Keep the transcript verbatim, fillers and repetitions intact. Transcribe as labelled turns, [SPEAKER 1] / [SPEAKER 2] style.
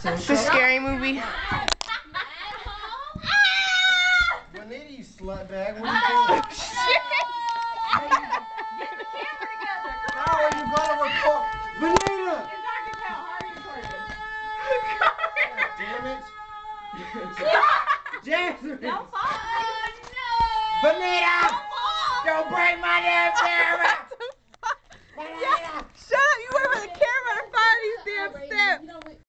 [SPEAKER 1] It's a scary movie.
[SPEAKER 2] Bonita, you slut bag. What are you doing?
[SPEAKER 3] Get the camera together.
[SPEAKER 2] How are you gonna record? Bonita!
[SPEAKER 3] It's not gonna count. How are you recording?
[SPEAKER 2] Damn it. Jasmine!
[SPEAKER 3] Don't fall.
[SPEAKER 2] Bonita! Don't break my damn camera!